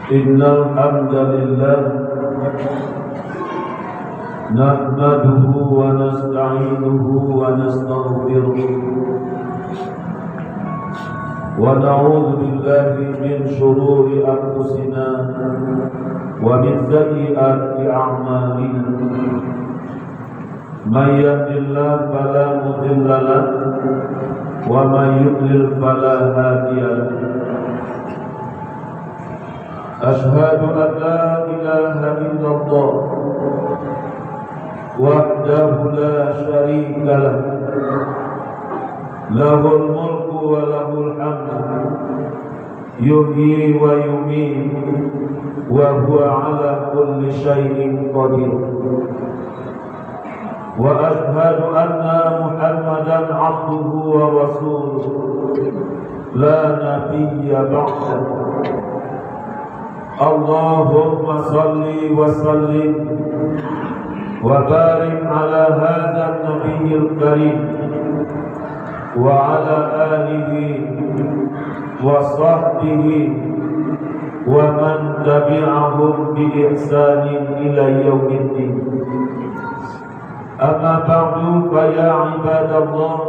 إن الحمد لله نحمده ونستعينه ونستغفره ونعوذ بالله من شرور أنفسنا ومن سيئات أعمالنا من يهد الله فلا مضل له ومن يضلل فلا هادي له أشهد أن لا إله إلا الله وحده لا شريك له له الملك وله الحمد يحيي ويميت وهو على كل شيء قدير وأشهد أن محمدا عبده ورسوله لا نبي بعده اللهم صل وسلم وبارك على هذا النبي الكريم وعلى آله وصحبه ومن تبعهم بإحسان إلى يوم الدين أما بعد فيا عباد الله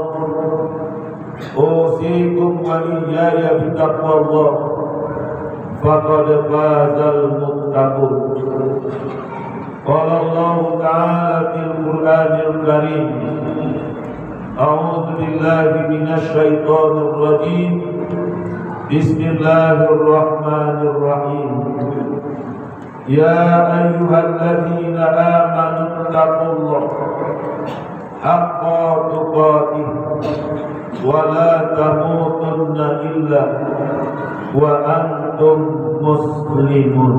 أوصيكم وإياي بتقوى الله فقد فاز المتقون قال الله تعالى في القرآن الكريم أعوذ بالله من الشيطان الرجيم بسم الله الرحمن الرحيم يا أيها الذين آمنوا اتقوا الله حق تقاته ولا تموتن إلا وأنتم مسلمون.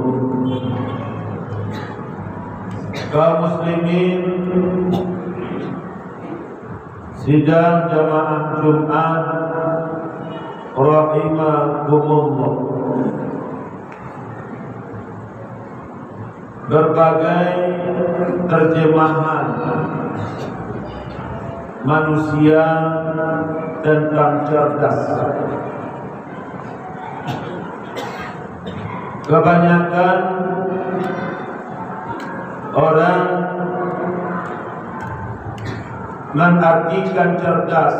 Kaum muslimin sidang jamaah Jumat rahimakumullah. Berbagai terjemahan manusia tentang cerdas. Kebanyakan orang mengartikan cerdas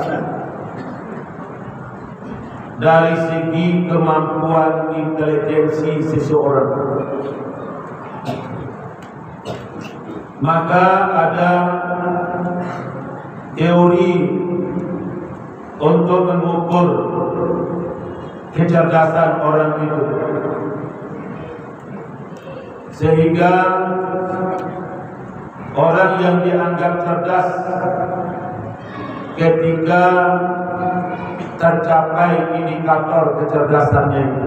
dari segi kemampuan intelijensi seseorang. Maka ada teori untuk mengukur kecerdasan orang itu, sehingga orang yang dianggap cerdas ketika tercapai indikator kecerdasannya itu.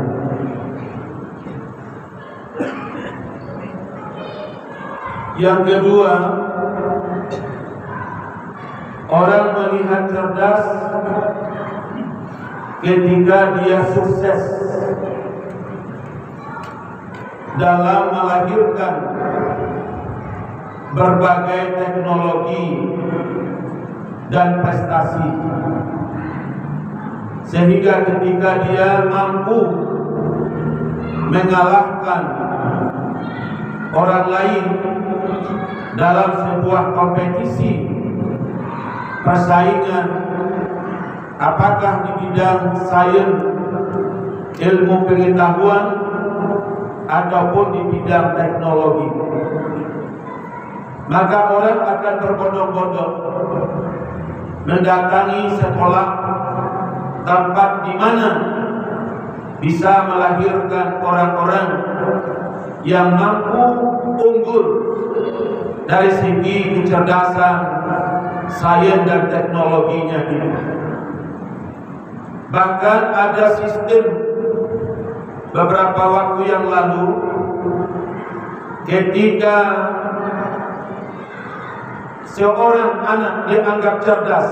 Yang kedua, orang melihat cerdas ketika dia sukses dalam melahirkan berbagai teknologi dan prestasi, sehingga ketika dia mampu mengalahkan orang lain dalam sebuah kompetisi persaingan, apakah di bidang sains, ilmu pengetahuan, ataupun di bidang teknologi, maka orang akan berbondong-bondong mendatangi sekolah, tempat di mana bisa melahirkan orang-orang yang mampu unggul dari segi kecerdasan, sains dan teknologinya ini. Bahkan ada sistem beberapa waktu yang lalu ketika seorang anak dianggap cerdas,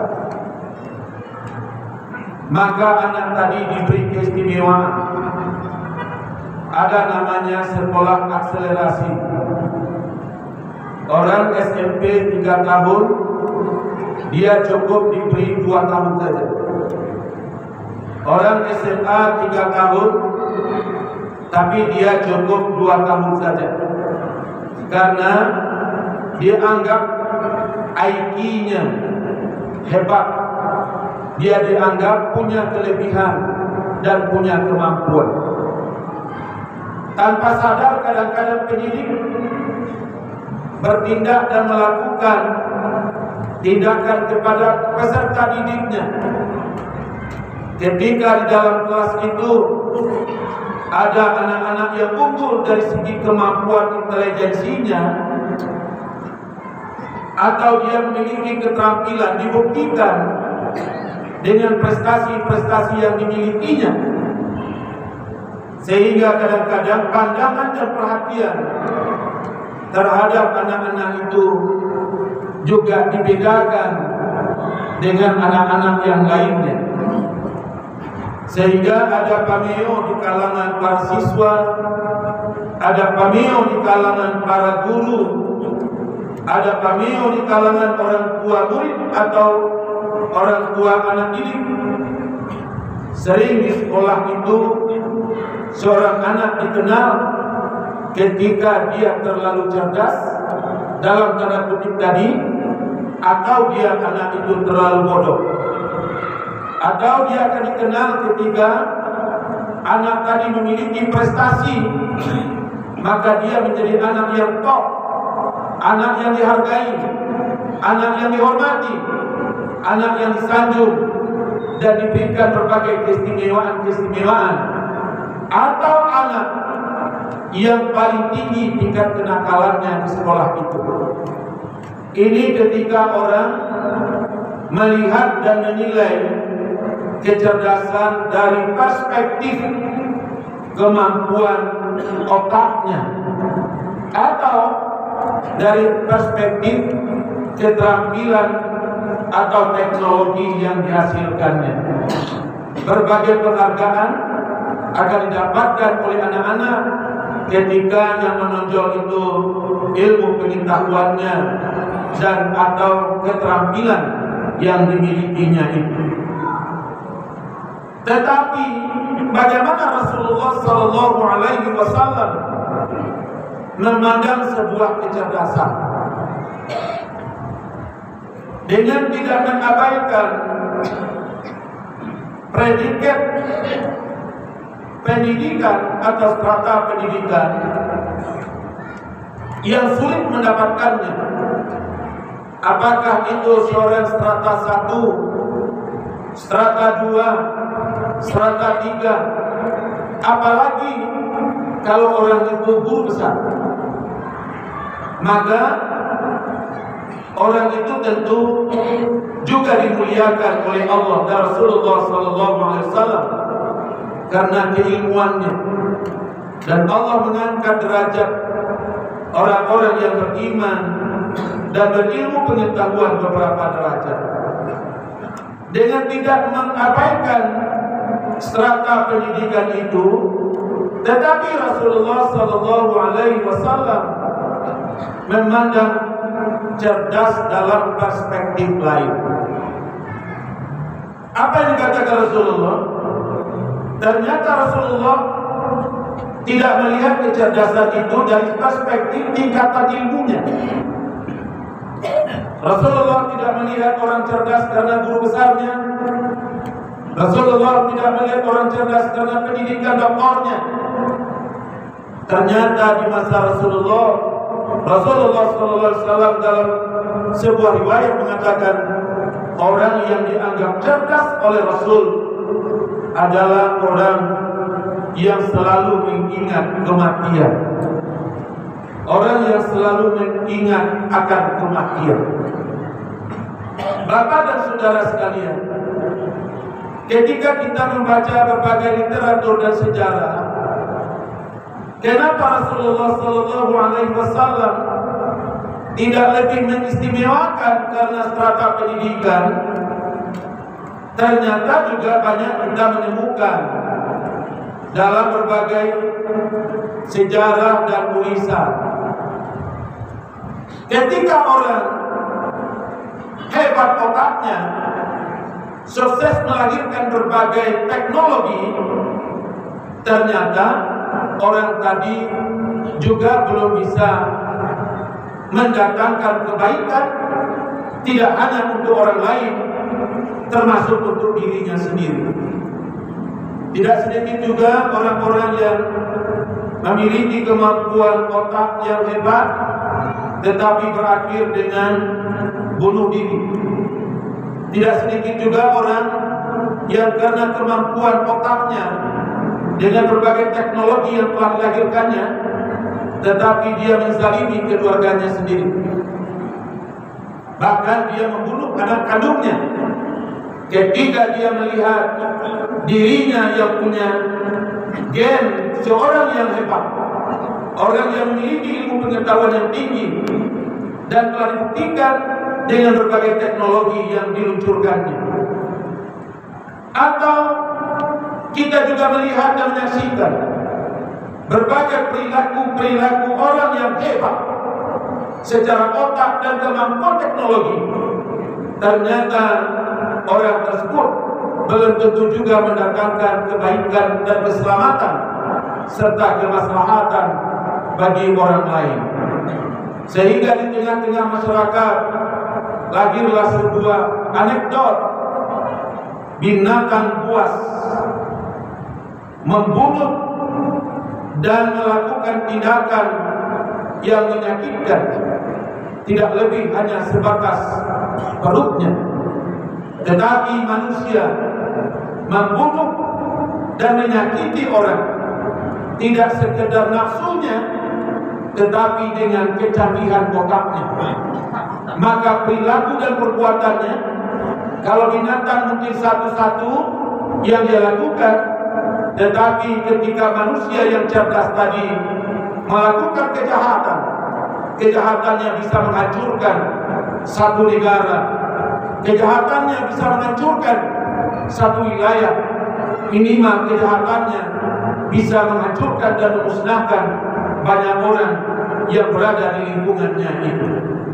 maka anak tadi diberi keistimewaan. Ada namanya sekolah akselerasi. Orang SMP 3 tahun, dia cukup diberi 2 tahun saja. Orang SMA 3 tahun, tapi dia cukup 2 tahun saja, karena dia anggap IQ-nya hebat, dia dianggap punya kelebihan dan punya kemampuan. Tanpa sadar kadang-kadang pendidik bertindak dan melakukan tindakan kepada peserta didiknya. Ketika di dalam kelas itu ada anak-anak yang unggul dari segi kemampuan intelijensinya, atau dia memiliki keterampilan, dibuktikan dengan prestasi-prestasi yang dimilikinya, sehingga kadang-kadang pandangan dan perhatian terhadap anak-anak itu juga dibedakan dengan anak-anak yang lainnya, sehingga ada pameo di kalangan para siswa, ada pameo di kalangan para guru, ada pameo di kalangan orang tua murid atau orang tua anak didik. Sering di sekolah itu seorang anak dikenal ketika dia terlalu cerdas dalam tanda kutip tadi, atau dia anak itu terlalu bodoh, atau dia akan dikenal ketika anak tadi memiliki prestasi, maka dia menjadi anak yang top, anak yang dihargai, anak yang dihormati, anak yang disanjung dan diberikan berbagai keistimewaan-keistimewaan. Atau anak yang paling tinggi tingkat kenakalannya di sekolah itu. Ini ketika orang melihat dan menilai kecerdasan dari perspektif kemampuan otaknya, atau dari perspektif keterampilan atau teknologi yang dihasilkannya. Berbagai penghargaan akan didapatkan oleh anak-anak ketika yang menonjol itu ilmu pengetahuannya dan atau keterampilan yang dimilikinya itu. Tetapi bagaimana Rasulullah Sallallahu Alaihi Wasallam memandang sebuah kecerdasan dengan tidak mengabaikan predikat pendidikan atau strata pendidikan yang sulit mendapatkannya. Apakah itu seorang strata 1, strata 2, strata 3, apalagi kalau orang itu guru besar, maka orang itu tentu juga dimuliakan oleh Allah dan Rasulullah Sallallahu Alaihi Wasallam karena keilmuannya, dan Allah mengangkat derajat orang-orang yang beriman dan berilmu pengetahuan beberapa derajat dengan tidak mengabaikan strata pendidikan itu. Tetapi Rasulullah Sallallahu Alaihi Wasallam memandang cerdas dalam perspektif lain. Apa yang dikatakan Rasulullah? Ternyata Rasulullah tidak melihat kecerdasan itu dari perspektif tingkatan ilmunya. Rasulullah tidak melihat orang cerdas karena guru besarnya. Rasulullah tidak melihat orang cerdas karena pendidikan doktornya. Ternyata di masa Rasulullah Sallallahu Alaihi Wasallam dalam sebuah riwayat mengatakan orang yang dianggap cerdas oleh Rasul adalah orang yang selalu mengingat kematian, orang yang selalu mengingat akan kematian. Bapak dan saudara sekalian, ketika kita membaca berbagai literatur dan sejarah, kenapa Rasulullah Sallallahu Alaihi Wasallam tidak lebih mengistimewakan karena strata pendidikan? Ternyata juga banyak kita menemukan dalam berbagai sejarah dan tulisan, ketika orang hebat otaknya, sukses melahirkan berbagai teknologi, ternyata orang tadi juga belum bisa mendatangkan kebaikan, tidak hanya untuk orang lain, termasuk untuk dirinya sendiri. Tidak sedikit juga orang-orang yang memiliki kemampuan otak yang hebat, tetapi berakhir dengan bunuh diri. Tidak sedikit juga orang yang karena kemampuan otaknya dengan berbagai teknologi yang telah dilahirkannya, tetapi dia menzalimi keluarganya sendiri. Bahkan dia membunuh anak kandungnya ketika dia melihat dirinya yang punya gen seorang yang hebat, orang yang memiliki ilmu pengetahuan yang tinggi dan telah dibuktikan dengan berbagai teknologi yang diluncurkannya. Atau kita juga melihat dan menyaksikan berbagai perilaku orang yang hebat secara otak dan kemampuan teknologi. Ternyata orang tersebut belum tentu juga mendatangkan kebaikan dan keselamatan serta kemaslahatan bagi orang lain. Sehingga di tengah-tengah masyarakat lahirlah sebuah anekdot binatang buas membunuh dan melakukan tindakan yang menyakitkan, tidak lebih hanya sebatas perutnya, tetapi manusia membunuh dan menyakiti orang tidak sekedar nafsunya, tetapi dengan kecanggihan otaknya. Maka perilaku dan perbuatannya, kalau binatang mungkin satu-satu yang dia lakukan, tetapi ketika manusia yang cerdas tadi melakukan kejahatan, kejahatannya bisa menghancurkan satu negara, kejahatannya bisa menghancurkan satu wilayah, minimal kejahatannya bisa menghancurkan dan memusnahkan banyak orang yang berada di lingkungannya itu.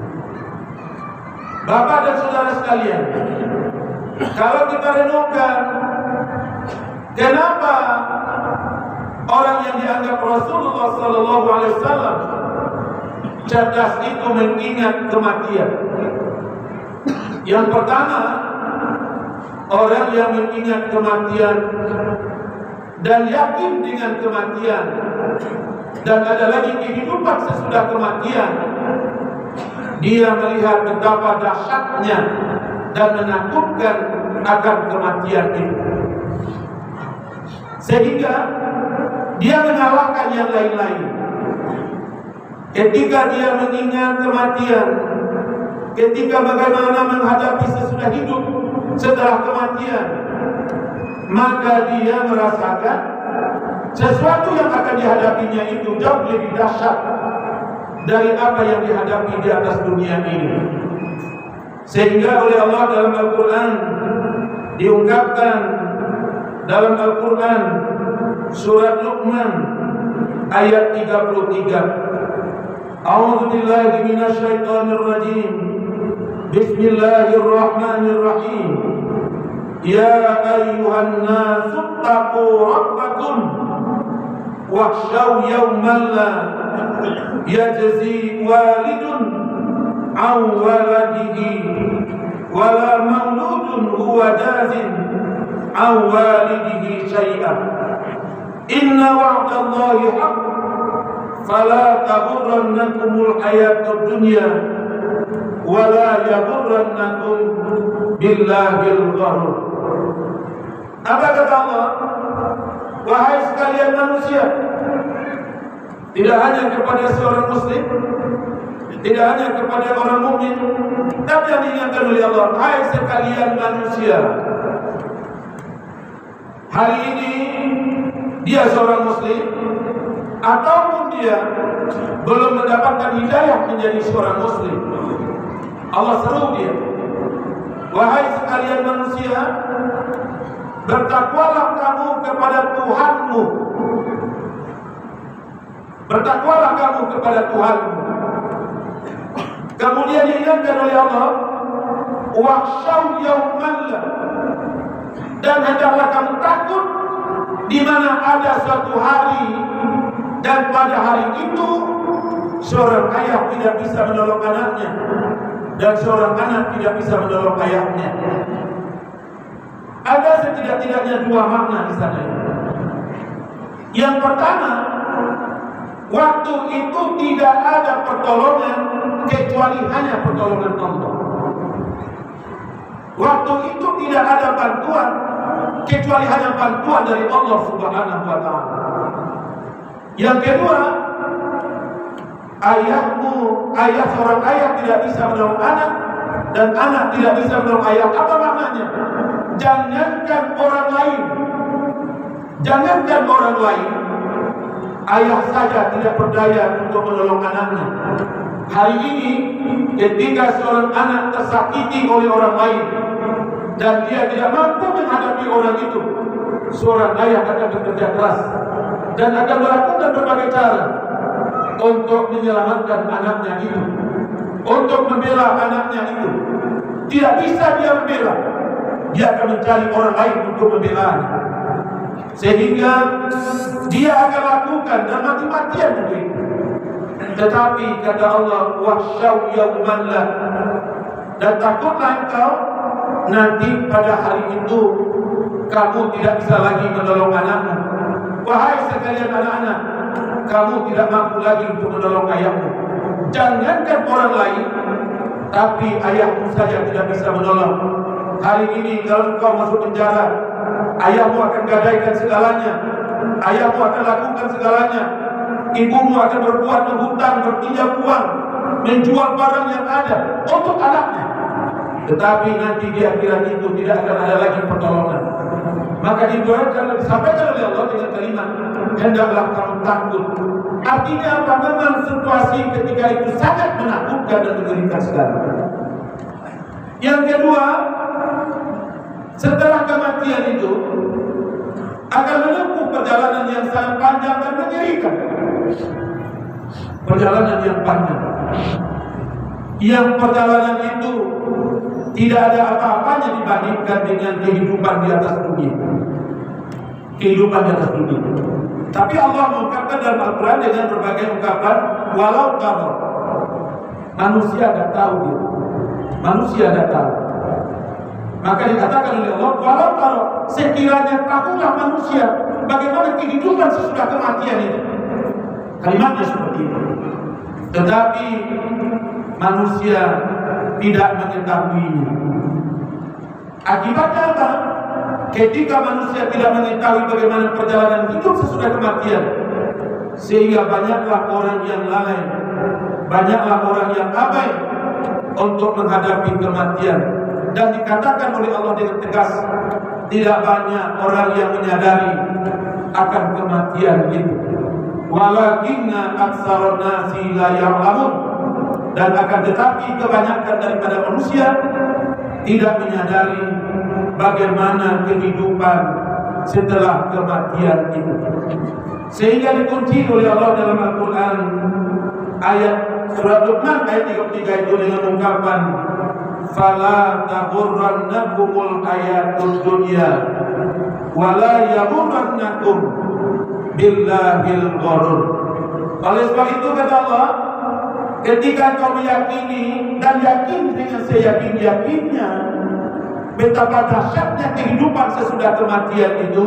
Bapak dan saudara sekalian, kalau kita renungkan, kenapa orang yang dianggap Rasulullah SAW cerdas itu mengingat kematian? Yang pertama, orang yang mengingat kematian dan yakin dengan kematian, dan ada lagi kehidupan sesudah kematian, dia melihat betapa dahsyatnya dan menakutkan akan kematian itu, sehingga dia mengalahkan yang lain-lain. Ketika dia mengingat kematian, ketika bagaimana menghadapi sesudah hidup setelah kematian, maka dia merasakan sesuatu yang akan dihadapinya itu jauh lebih dahsyat dari apa yang dihadapi di atas dunia ini. Sehingga oleh Allah dalam Al-Quran diungkapkan, dalam Al-Quran surat Luqman ayat 33, A'udzu billahi minasyaitonir rajim. Bismillahirrahmanirrahim. Ya ayyuhan nasu taqu rabbakum wakhshaw yawman la yajzi walidun an waladihi wala mauludun huwa jazin an walidihi syai'an. Inna wa'dallahi haqq fala taghurrannakumul hayatud dunya wala yaghurrannakum billahil gharur. Apa kata Allah? Wahai sekalian manusia, tidak hanya kepada seorang muslim, tidak hanya kepada orang mukmin, tapi yang diingatkan oleh Allah, hai sekalian manusia. Hari ini dia seorang muslim, ataupun dia belum mendapatkan hidayah menjadi seorang muslim, Allah seru dia, wahai sekalian manusia, bertakwalah kamu kepada Tuhanmu. Bertakwalah kamu kepada Tuhanmu. Kemudian diingatkan oleh Allah, wakhshaw yawman la, dan hendaklah kamu takut di mana ada suatu hari Dan pada hari itu seorang ayah tidak bisa menolong anaknya, dan seorang anak tidak bisa menolong ayahnya. Ada setidak-tidaknya dua makna di sana. Yang pertama, waktu itu tidak ada pertolongan kecuali hanya pertolongan Allah. Waktu itu tidak ada bantuan kecuali hanya bantuan dari Allah Subhanahu wa Ta'ala. Yang kedua, ayah seorang ayah tidak bisa menolong anak, dan anak tidak bisa menolong ayah. Apa maknanya? Jangankan orang lain, ayah saja tidak berdaya untuk menolong anaknya. Hari ini ketika seorang anak tersakiti oleh orang lain dan dia tidak mampu menghadapi orang itu, seorang ayah akan bekerja keras dan akan melakukan berbagai cara untuk menyelamatkan anaknya itu, untuk membela anaknya itu. Tidak bisa dia membela, dia akan mencari orang lain untuk membelanya, sehingga dia akan lakukan dan mati-matian untuk itu. Tetapi kata Allah, wahsyaw yawman la, dan takutlah engkau nanti pada hari itu kamu tidak bisa lagi menolong anakmu. Wahai sekalian anak-anak, kamu tidak mampu lagi untuk menolong ayahmu. Jangankan orang lain, tapi ayahmu saja tidak bisa menolong. Hari ini kalau engkau masuk penjara, ayahmu akan gadaikan segalanya, ayahmu akan lakukan segalanya. Ibumu akan berbuat berhutang, berpinjam uang, menjual barang yang ada untuk anaknya. Tetapi nanti di akhirat itu tidak akan ada lagi pertolongan. Maka didoakan, disampaikan oleh Allah dengan kalimat, hendaklah kamu takut. Artinya apa? Memang situasi ketika itu sangat menakutkan dan mengerikan sekali. Yang kedua, setelah kematian itu akan menempuh perjalanan yang sangat panjang dan mengerikan. Perjalanan yang panjang, yang perjalanan itu tidak ada apa-apanya dibandingkan dengan kehidupan di atas dunia. Kehidupan di atas dunia. Tapi Allah mengungkapkan dalam Al-Quran dengan berbagai ungkapan, walau taro. Manusia tidak tahu dia. Manusia tidak tahu. Maka dikatakan oleh Allah, walau taro, sekiranya tahulah manusia bagaimana kehidupan sesudah kematian itu. Kalimatnya seperti itu. Tetapi manusia tidak mengetahuinya. Akibatnya apa? Ketika manusia tidak mengetahui bagaimana perjalanan hidup sesudah kematian, sehingga banyaklah orang yang lalai, banyaklah orang yang abai untuk menghadapi kematian. Dan dikatakan oleh Allah dengan tegas, tidak banyak orang yang menyadari akan kematian itu. Walakinna aktsarun nasi la ya'lamun, dan akan tetapi kebanyakan daripada manusia tidak menyadari bagaimana kehidupan setelah kematian itu. Sehingga dikunci oleh Allah dalam Al-Quran ayat surat Luqman ayat 33 itu dengan ungkapan, fala taghurrannakumul hayatud dunya wala yaghurrannakum billahil gharur. Oleh sebab itu kata Allah, ketika kau meyakini dan yakin dengan seyakin-yakinnya betapa dahsyatnya kehidupan sesudah kematian itu,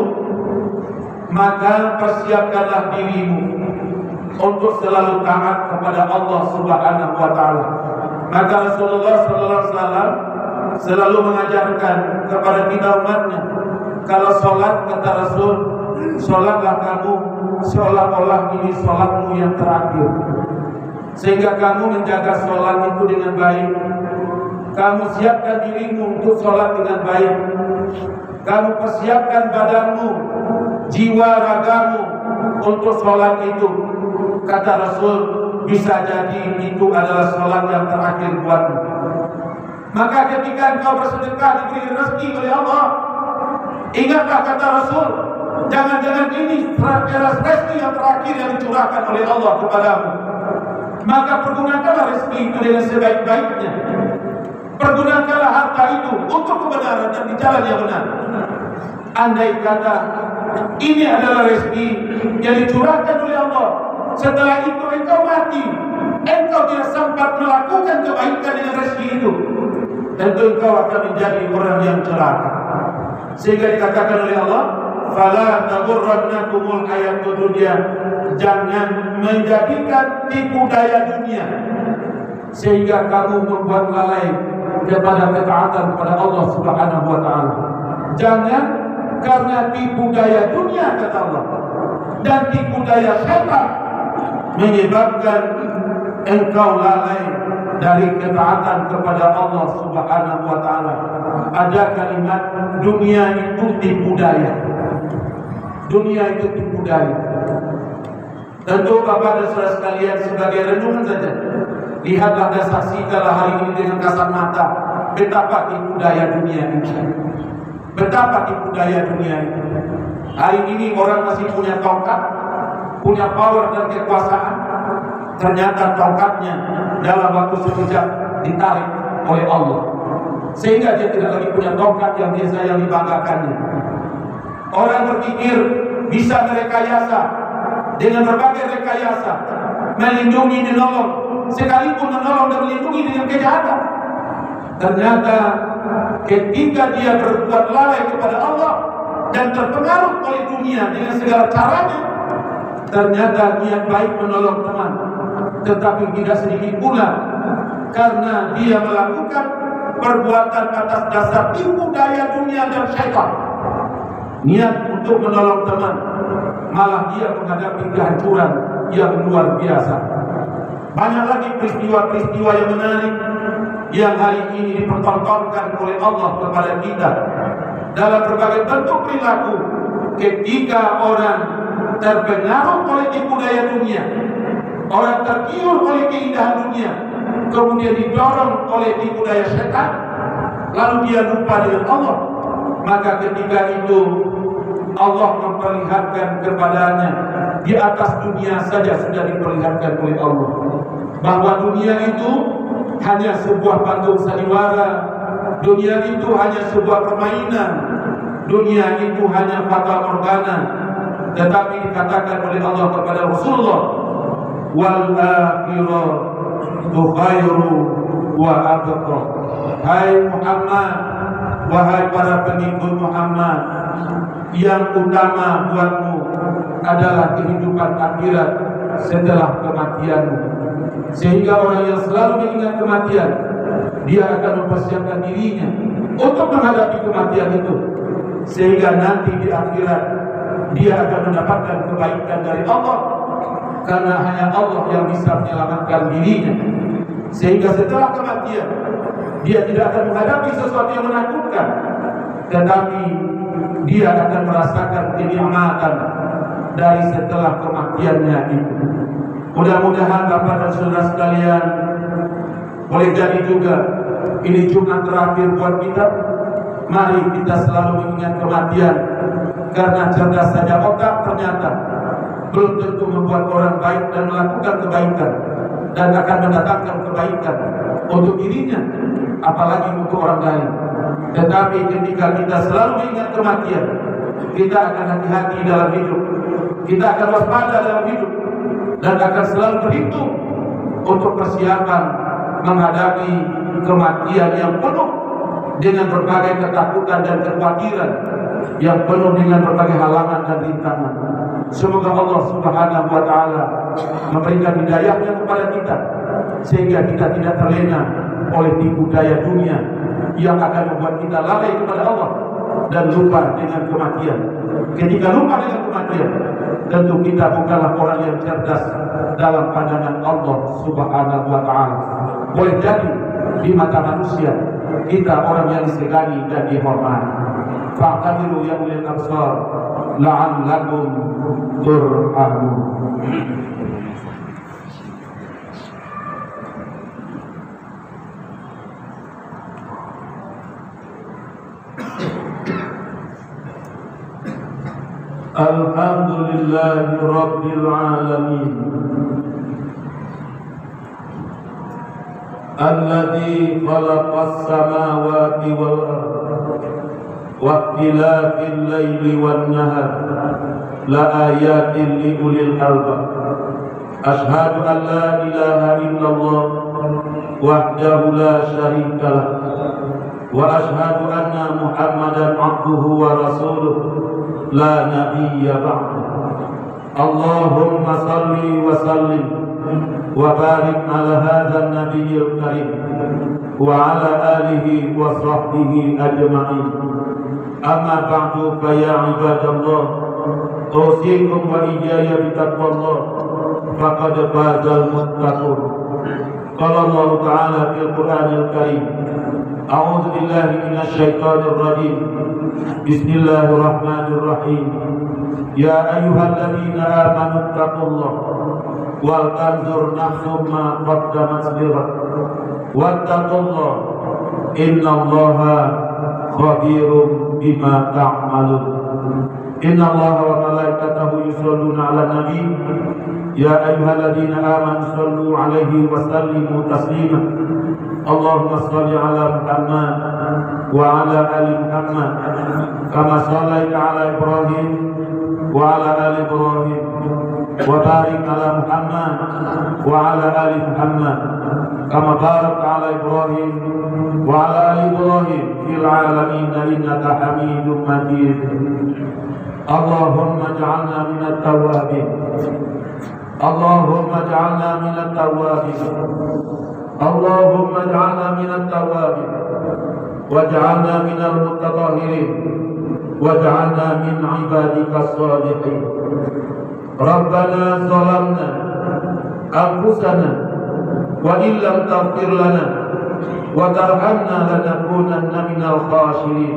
maka persiapkanlah dirimu untuk selalu taat kepada Allah Subhanahu wa Ta'ala. Maka Rasulullah sallallahu alaihi wasallam selalu mengajarkan kepada kita umatnya, kalau sholat, kata Rasul, sholatlah kamu seolah-olah ini sholatmu yang terakhir. Sehingga kamu menjaga sholat itu dengan baik. Kamu siapkan dirimu untuk sholat dengan baik. Kamu persiapkan badanmu, jiwa ragamu untuk sholat itu. Kata Rasul, bisa jadi itu adalah sholat yang terakhir buatmu. Maka ketika engkau bersedekah diberi rezeki oleh Allah, ingatlah kata Rasul, jangan-jangan ini rezeki yang terakhir yang dicurahkan oleh Allah kepadamu. Maka pergunakanlah rezeki itu dengan sebaik-baiknya. Pergunakanlah harta itu untuk kebenaran dan di jalan yang benar. Andai kata ini adalah rezeki yang dicurahkan oleh Allah setelah itu engkau mati, engkau tidak sempat melakukan kebaikan dengan rezeki itu, tentu engkau akan menjadi orang yang celaka. Sehingga dikatakan oleh Allah, fala taghurrannakumul hayatud dunya, jangan menjadikan tipu daya dunia sehingga kamu membuat lalai kepada ketaatan kepada Allah Subhanahu wa taala. Jangan karena tipu daya dunia kata Allah dan tipu daya syaitan menyebabkan engkau lalai dari ketaatan kepada Allah Subhanahu wa taala. Ada kalimat dunia itu tipu daya. Dunia itu tipu daya. Tentu Bapak dan Saudara sekalian, sebagai renungan saja, lihatlah dan saksikanlah hari ini dengan kasat mata betapa tipu daya dunia ini. Betapa tipu daya dunia ini. Hari ini orang masih punya tongkat, punya power dan kekuasaan. Ternyata tongkatnya dalam waktu sekejap ditarik oleh Allah, sehingga dia tidak lagi punya tongkat yang biasa yang dibanggakannya. Orang berpikir bisa merekayasa dengan berbagai rekayasa, melindungi, menolong, sekalipun menolong dan melindungi dengan kejahatan. Ternyata ketika dia berbuat lalai kepada Allah dan terpengaruh oleh dunia dengan segala caranya, ternyata niat baik menolong teman, tetapi tidak sedikit pula karena dia melakukan perbuatan atas dasar tipu daya dunia dan syaitan. Niat untuk menolong teman, malah dia menghadapi kehancuran yang luar biasa. Banyak lagi peristiwa-peristiwa yang menarik yang hari ini dipertontonkan oleh Allah kepada kita dalam berbagai bentuk perilaku. Ketika orang terpengaruh oleh tipu daya dunia, orang tergiur oleh keindahan dunia, kemudian didorong oleh tipu daya setan, lalu dia lupa dengan Allah, maka ketika itu Allah memperlihatkan kepadanya di atas dunia saja sudah diperlihatkan oleh Allah bahwa dunia itu hanya sebuah panggung sandiwara, dunia itu hanya sebuah permainan, dunia itu hanya fata morgana. Tetapi dikatakan oleh Allah kepada Rasulullah, wal akhiratu khairu wa abqa. Hai Muhammad, wahai para pengikut Muhammad, yang utama buatmu adalah kehidupan akhirat setelah kematianmu. Sehingga orang yang selalu mengingat kematian, dia akan mempersiapkan dirinya untuk menghadapi kematian itu, sehingga nanti di akhirat dia akan mendapatkan kebaikan dari Allah, karena hanya Allah yang bisa menyelamatkan dirinya. Sehingga setelah kematian dia tidak akan menghadapi sesuatu yang menakutkan, tetapi dia akan merasakan kenikmatan dari setelah kematiannya itu. Mudah-mudahan Bapak dan Saudara sekalian, boleh jadi juga ini Jumat terakhir buat kita. Mari kita selalu mengingat kematian, karena cerdas saja otak ternyata belum tentu membuat orang baik dan melakukan kebaikan dan akan mendatangkan kebaikan untuk dirinya, apalagi untuk orang lain. Tetapi ketika kita selalu mengingat kematian, kita akan hati-hati dalam hidup, kita akan waspada dalam hidup, dan akan selalu berhitung untuk persiapan menghadapi kematian yang penuh dengan berbagai ketakutan dan kekhawatiran, yang penuh dengan berbagai halangan dan rintangan. Semoga Allah Subhanahu wa taala memberikan hidayahnya kepada kita, sehingga kita tidak terlena oleh tipu daya dunia yang akan membuat kita lalai kepada Allah dan lupa dengan kematian. Ketika lupa dengan kematian, tentu kita bukanlah orang yang cerdas dalam pandangan Allah Subhanahu wa taala. Boleh jadi di mata manusia kita orang yang disegani dan dihormati. Fa'tabiru ya ulil absar la'allakum turhamun. Alhamdulillahi Rabbil Alamin, alladzi khalaqas samawati wal arda wa ikhtilafil laili wan nahar la ayatin li ulil albab. أشهد أن لا إله إلا الله وحده لا شريك له وأشهد أن محمدا عبده ورسوله لا نبي بعده. اللهم صل وسلم وبارك على هذا النبي الكريم وعلى آله وصحبه أجمعين. أما بعد فيا عباد الله، أوصيكم وإياي بتقوى الله فقد فاز المتقون. قال الله تعالى في القرآن الكريم: أعوذ بالله من الشيطان الرجيم، بسم الله الرحمن الرحيم. يا أيها الذين آمنوا اتقوا الله ولتنظر نفس ما قدمت لغد واتقوا الله إن الله خبير بما تعملون. إن الله وملائكته يصلون على النبي يا أيها الذين آمنوا صلوا عليه وسلموا تسليما. اللهم صل على محمد وعلى آل محمد كما صليت على إبراهيم وعلى آل إبراهيم وبارك على محمد وعلى آل محمد كما باركت على إبراهيم وعلى آل إبراهيم في العالمين إنك حميد مجيد. اللهم اجعلنا من التوابين، اللهم اجعلنا من التوابين، اللهم اجعلنا من التوابين واجعلنا من المتطهرين واجعلنا من عبادك الصالحين. ربنا ظلمنا أنفسنا وإن لم تغفر لنا وترحمنا لنكونن من الخاسرين.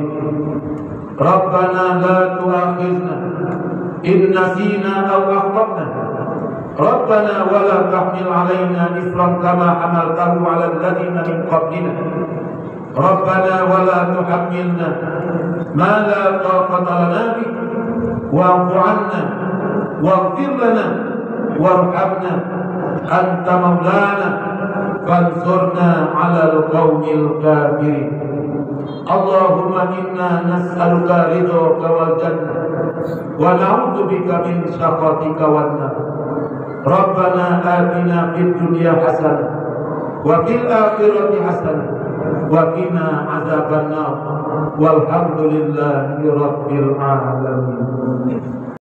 ربنا لا تؤاخذنا إن نسينا أو أخطأنا. ربنا ولا تحمل علينا إصرا كما حملته على الذين من قبلنا. ربنا ولا تحملنا ما لا طاقة لنا به واعف عنا واغفر لنا وارحمنا أنت مولانا فانصرنا على القوم الكافرين. اللهم إنا نسألك رضاك والجنة ونعوذ بك من سخطك والنار. ربنا آتنا في الدنيا حسنة وفي الآخرة حسنة وقنا عذاب النار والحمد لله رب العالمين.